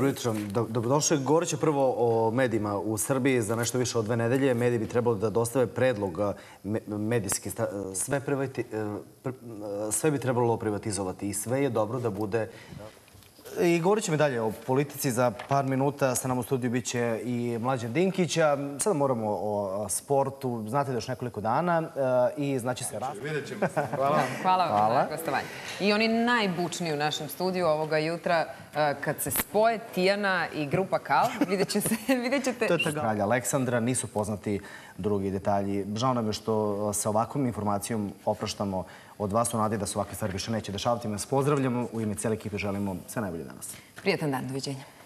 Jutro. Dobrodošli. Govorit će prvo o medijima u Srbiji. Za nešto više od 2 nedelje mediji bi trebalo da dostave predlog medijski. Sve bi trebalo privatizovati i sve je dobro da bude... I govorit ćemo dalje o politici. Za par minuta sa nama u studiju bit će i Mlađan Dinkić. Sada moramo o sportu. Znate da još nekoliko dana i znaće se rast. Vidjet ćemo se. Hvala vam na gostovanju. I oni najbučniji u našem studiju ovoga jutra, kad se spoje Tijana i grupa Kal, vidjet ćete... To je kralja Aleksandra, nisu poznati drugi detalji. Žao nam je što sa ovakvom informacijom opraštamo od vas u nadi da se ovakve stvari više neće dešavati. Nas pozdravljamo, u ime cijele ekipe želimo sve najbolje danas. Prijatan dan, doviđenja.